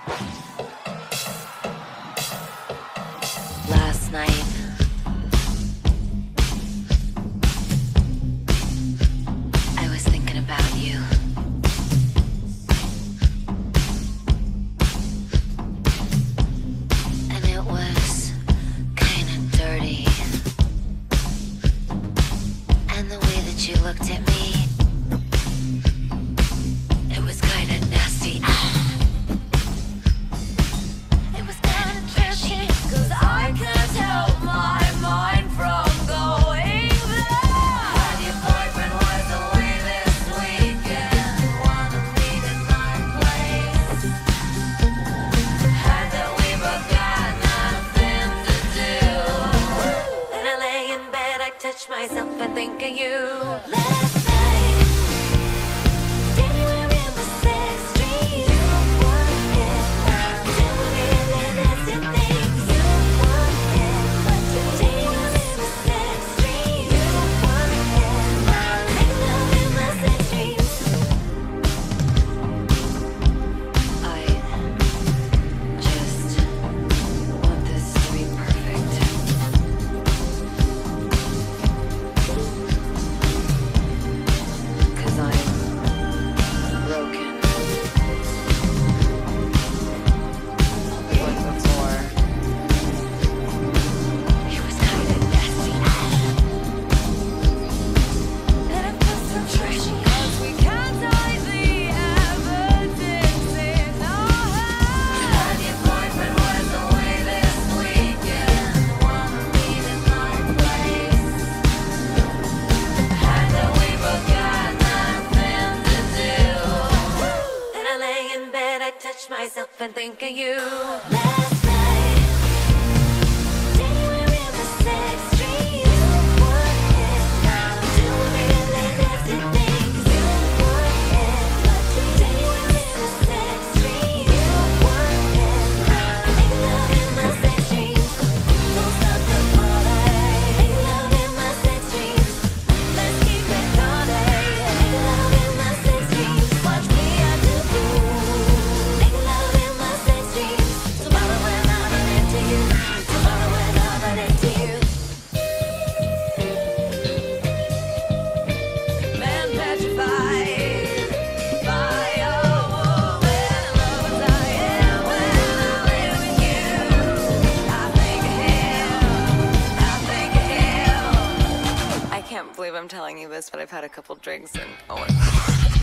Last night, I was thinking about you. And it was kinda dirty. And the way that you looked at me, it was kinda nasty. It was kinda trashy. 'Cause I can't help my mind from going there. When your boyfriend was away this weekend, wanna meet in my place. Had that we both got nothing to do. Then I lay in bed, I touch myself and think of you. Last night, anywhere in the sex street, you want it. Tell me really nasty things. You want it, but today was in the sex street. You want it. Make love in my sex dreams. I just want this to be perfect. 'Cause I'm broken. Like before. It was kinda nasty. And I feel so trashy. 'Cause we can't hide the evidence in our heads. And your boyfriend was away this weekend. Wanna meet in my place. Had that we both got nothing to do. Then I lay in bed, I touch myself and think of you. Last night, anywhere in the sex street, you want it. Do really nasty things. You want it, but today was in the sex street. You want it. Make love in my sex dreams. Don't stop the party. Make love in my sex dreams. Let's keep it naughty. Make love in my sex dreams. Watch me, I do. Make love in my sex dreams. Tomorrow when I'm not into you. Tomorrow when I'm not into you. Man petrified by a woman. Love as I am when I live with you. I think of him. I think of him. I can't believe I'm telling you this, but I've had a couple drinks and oh my God.